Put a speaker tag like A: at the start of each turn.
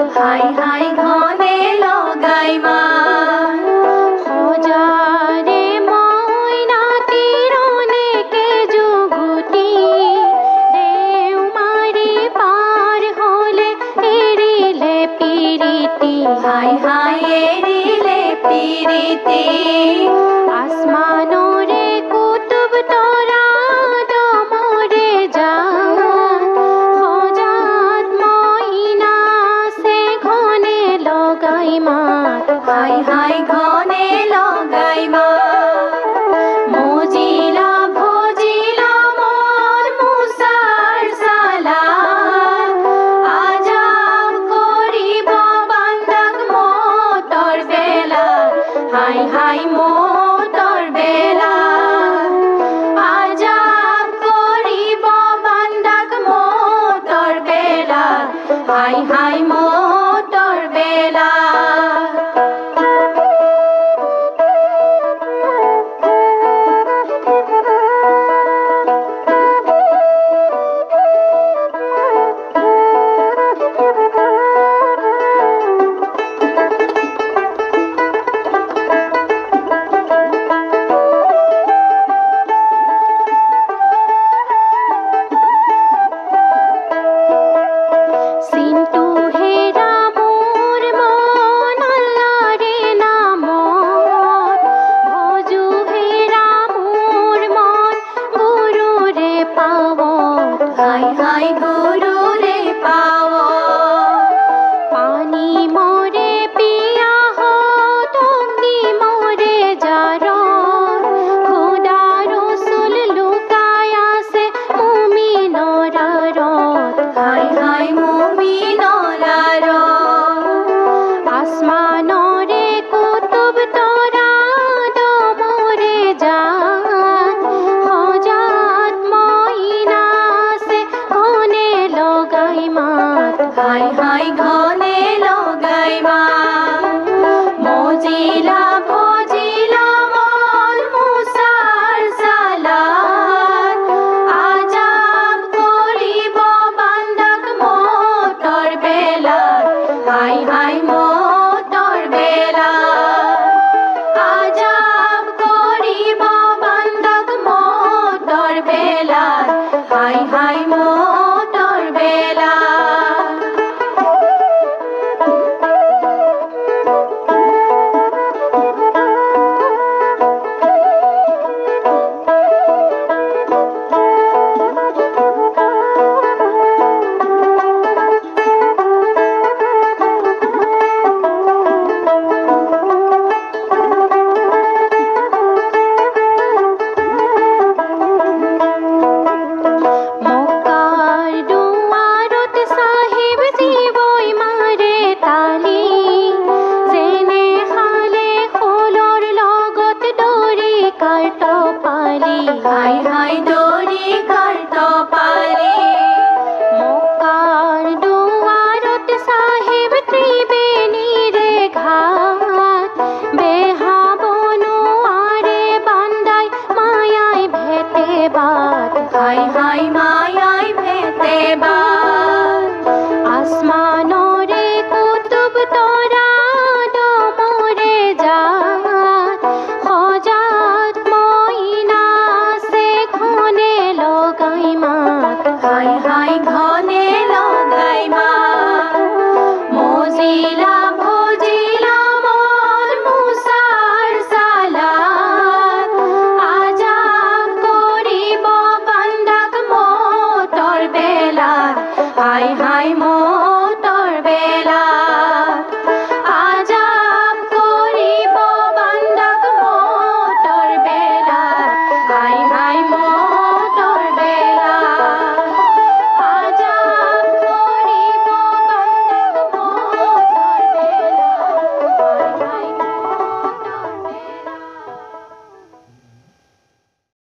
A: হাই হাই ঘনে লগাই মাত
B: হাজারে ময়না কিরণে কে যুগুটি ঢেউ মারি পার হলে এড়িলে পিরিতি
A: হাই হাই এড়িলে পিরিতি
B: আসমানোরে কুতুব তোরা ডমরে যান হজাত ময়না সে ঘনে লগাই মাত
A: হাই হাই ঘনে লগাই মাত মজিলা ভজিলা মন মুসার সালাত আজাব করিব বান্দাক মোতর বেলা হাই হাই মোতর বেলা আজাব করিব বান্দাক মোতর বেলা হাই হাই মোতর বেলা
B: সিন্টু হেরা মোর মন আল্লাহরে নামত ভজু হেরা মোর মন গুরুরে পাওত
A: হাই হাই গুরু রে পাও
B: পানি মোরে পিয়া হত অগ্নি মোরে জার খোদা রসুল লুকায়া সে মুমিনরা রত
A: হাই হাই মুমিনরার
B: আসমানোরে কুতুব তোরা ডমরে যান হজাত ময়না সে ঘনে লগাই মাত
A: হাই হাই ঘনে লগাই মাত মজিলা ভজিলা মন মুসার সালাত আজাব করিব বান্দাক মোতর বেলা হাই হাই